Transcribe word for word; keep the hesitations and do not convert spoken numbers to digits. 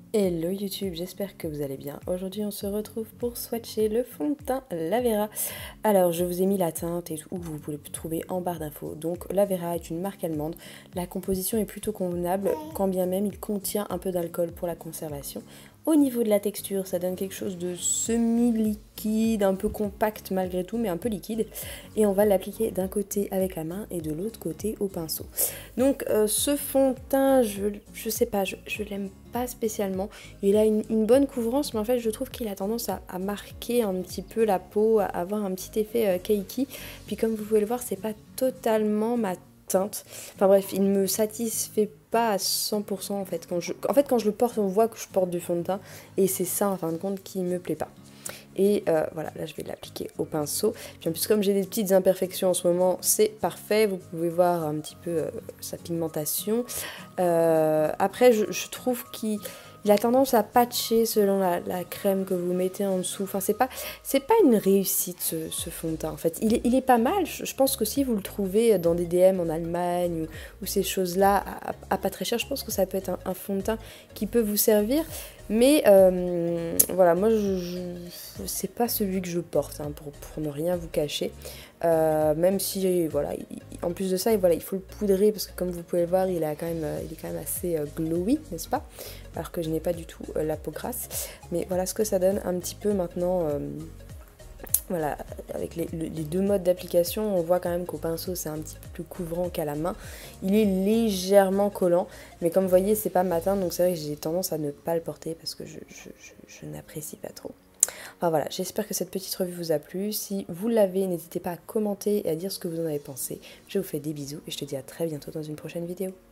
Hello YouTube, j'espère que vous allez bien. Aujourd'hui on se retrouve pour swatcher le fond de teint Lavera. Alors je vous ai mis la teinte et tout, vous pouvez le trouver en barre d'infos. Donc Lavera est une marque allemande. La composition est plutôt convenable, quand bien même il contient un peu d'alcool pour la conservation. Au niveau de la texture, ça donne quelque chose de semi-liquide, un peu compact malgré tout, mais un peu liquide. Et on va l'appliquer d'un côté avec la main et de l'autre côté au pinceau. Donc euh, ce fond de teint, je, je sais pas, je, je l'aime pas spécialement. Il a une, une bonne couvrance, mais en fait je trouve qu'il a tendance à, à marquer un petit peu la peau, à avoir un petit effet euh, cakey. Puis comme vous pouvez le voir, c'est pas totalement ma teinte. Enfin bref, il me satisfait pas à cent pour cent en fait. Quand je, en fait quand je le porte, on voit que je porte du fond de teint et c'est ça en fin de compte qui me plaît pas. Et euh, voilà, là je vais l'appliquer au pinceau. Puis en plus comme j'ai des petites imperfections en ce moment, c'est parfait. Vous pouvez voir un petit peu euh, sa pigmentation. Euh, après je, je trouve qu'il il a tendance à patcher selon la, la crème que vous mettez en dessous. Enfin c'est pas, c'est pas une réussite ce, ce fond de teint en fait. Il est, il est pas mal. Je, je pense que si vous le trouvez dans des D M en Allemagne ou, ou ces choses-là à, à, à pas très cher, je pense que ça peut être un, un fond de teint qui peut vous servir. Mais euh, voilà, moi, je, je c'est pas celui que je porte, hein, pour, pour ne rien vous cacher. Euh, même si, voilà, il, en plus de ça, voilà, il faut le poudrer parce que comme vous pouvez le voir, il, a quand même, il est quand même assez euh, glowy, n'est-ce pas? Alors que je n'ai pas du tout euh, la peau grasse. Mais voilà ce que ça donne un petit peu maintenant. Euh, Voilà, avec les, les deux modes d'application, on voit quand même qu'au pinceau c'est un petit peu plus couvrant qu'à la main. Il est légèrement collant, mais comme vous voyez c'est pas matin, donc c'est vrai que j'ai tendance à ne pas le porter parce que je, je, je, je n'apprécie pas trop. Enfin voilà, j'espère que cette petite revue vous a plu. Si vous l'avez, n'hésitez pas à commenter et à dire ce que vous en avez pensé. Je vous fais des bisous et je te dis à très bientôt dans une prochaine vidéo.